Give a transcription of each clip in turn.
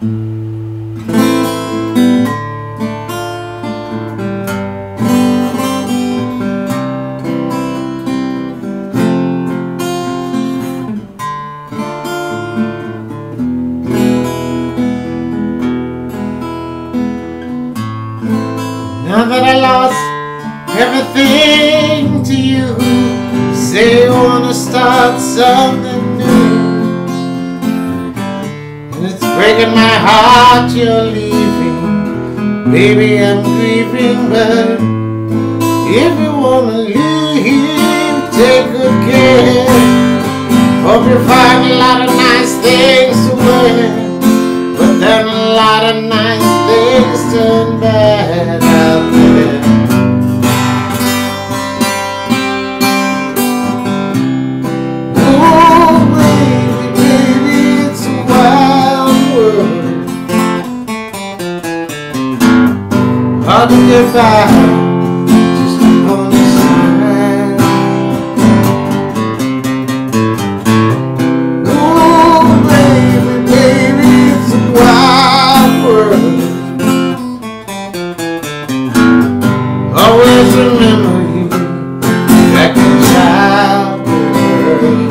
Now that I lost everything to you, say you wanna start something new, and it's breaking my heart you're leaving. Baby, I'm grieving, but if you wanna leave, take good care. Hope you find a lot of nice things to wear, but then a lot of nice things turn bad out there. Oh baby, baby, it's a wild world, hard to get by just upon the side. Oh baby, baby, it's a wild world. Always remember you back in childhood.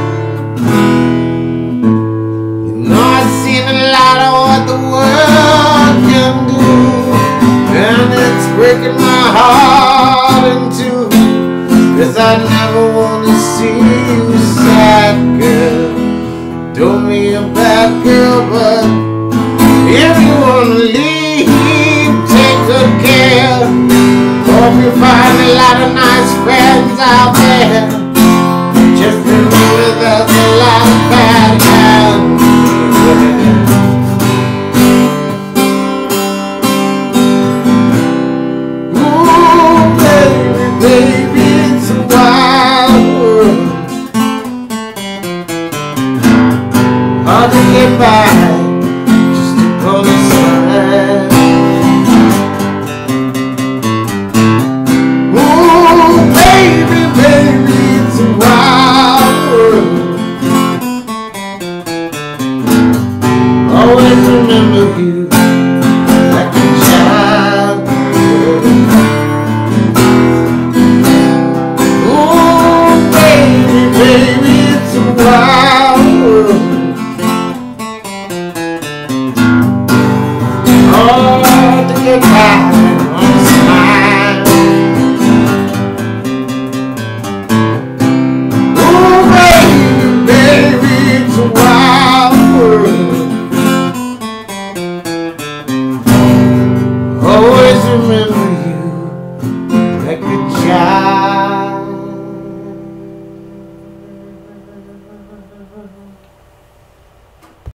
You know I've seen a lot of what the world can do, and it's breaking my heart in two, 'cause I never wanna see you sad, girl. Don't be a bad girl, but if you wanna leave, take good care. Hope you find a lot of nice friends out there. Just remember there's a lot of bad guys everywhere. Ooh, baby, baby, it's a wild world, hard to get by just upon the side. Always remember you